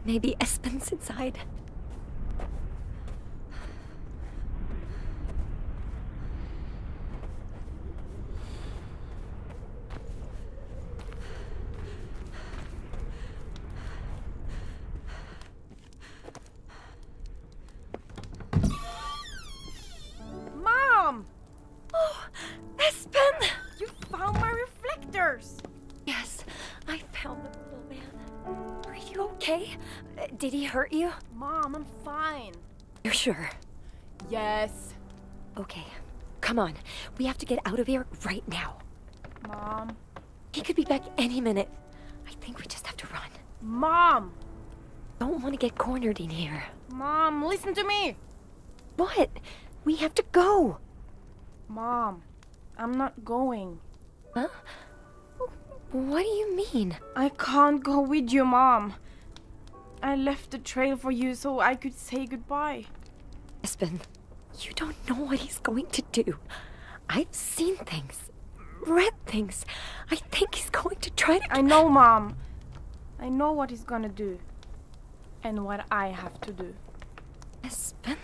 Maybe Espen's inside. Mom! Oh, Espen! You found my reflectors! Yes, I found them, little man. Are you okay? Did he hurt you? Mom, I'm fine. You're sure? Yes. Okay, come on. We have to get out of here right now. Mom. He could be back any minute. I think we just have to run. Mom! Don't want to get cornered in here. Mom, listen to me! What? We have to go. Mom, I'm not going. Huh? What do you mean? I can't go with you, Mom. I left the trail for you so I could say goodbye. Espen, you don't know what he's going to do. I've seen things, read things. I think he's going to try to... I know, Mom. I know what he's gonna do. And what I have to do. Espen?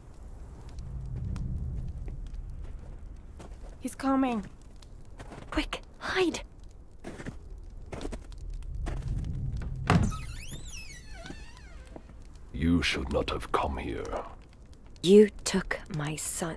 He's coming. Quick, hide. You should not have come here. You took my son.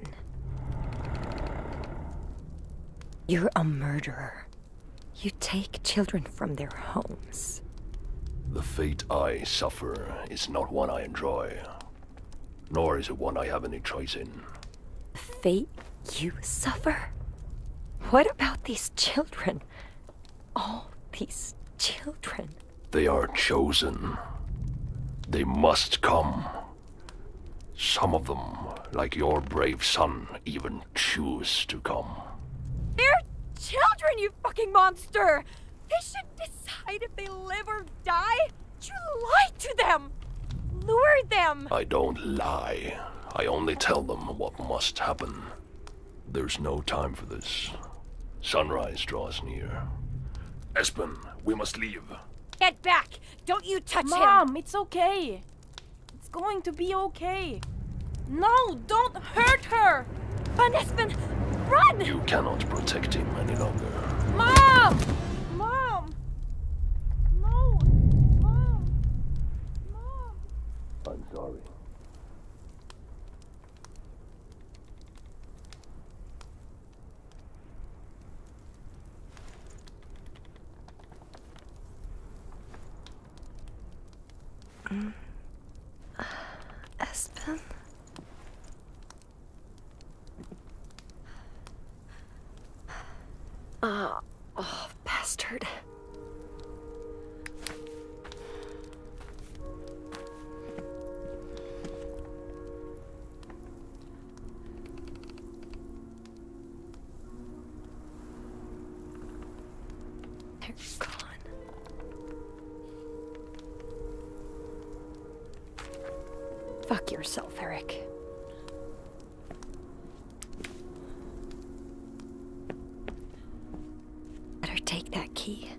You're a murderer. You take children from their homes. The fate I suffer is not one I enjoy. Nor is it one I have any choice in. The fate you suffer? What about these children? All these children. They are chosen. They must come. Some of them, like your brave son, even choose to come. They're children, you fucking monster! They should decide if they live or die. You lied to them! Lured them! I don't lie. I only tell them what must happen. There's no time for this. Sunrise draws near. Espen, we must leave. Get back! Don't you touch him! Mom, it's okay. It's going to be okay. No, don't hurt her! Run, Espen! Run! You cannot protect him any longer. Mom! Mom! No! Mom! Mom! I'm sorry. Espen? Oh, bastard. They're gone. Fuck yourself, Eric. Better take that key.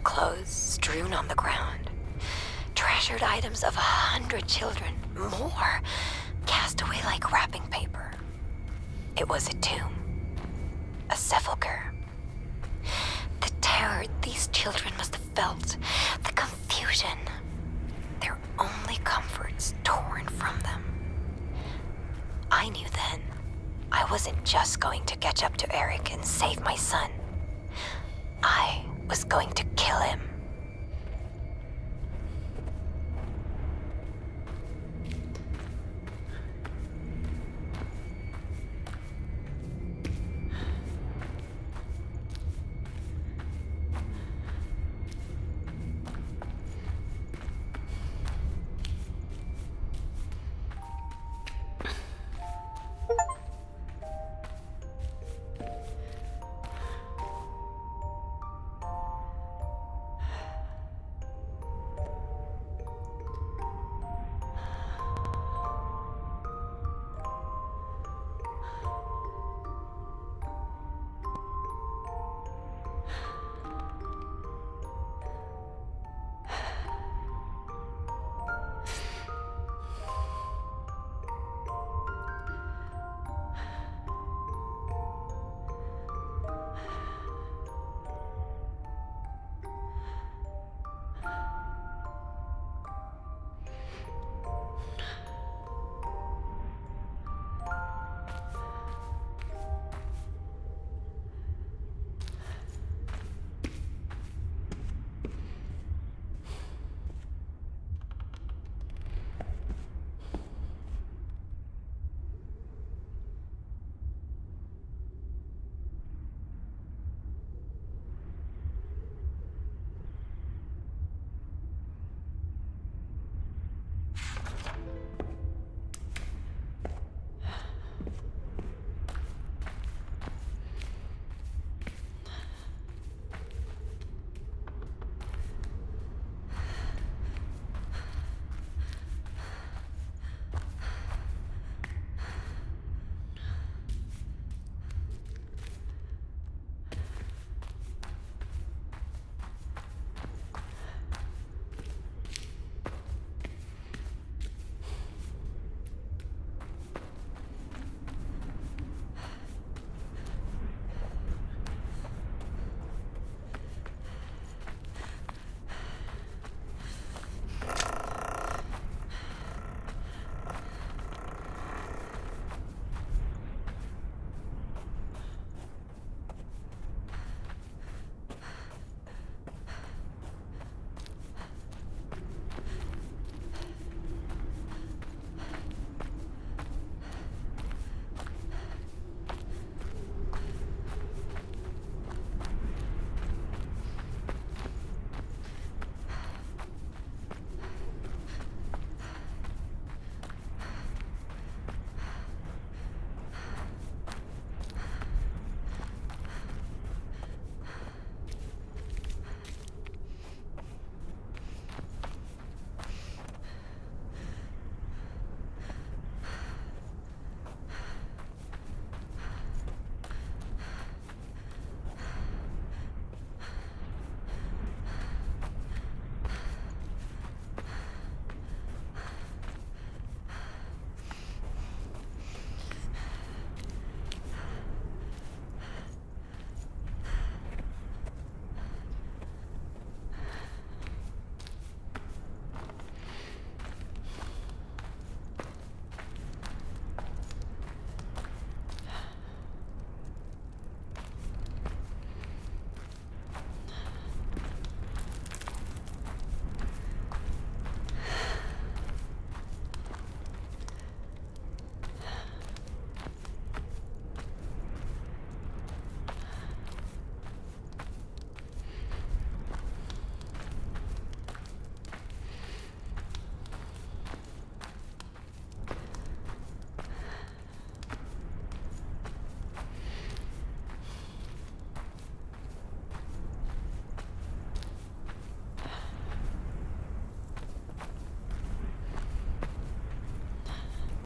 clothes strewn on the ground. Treasured items of 100 children, more, cast away like wrapping paper. It was a tomb. A sepulcher. The terror these children must have felt. The confusion. Their only comforts torn from them. I knew then I wasn't just going to catch up to Eric and save my son. I was going to kill him.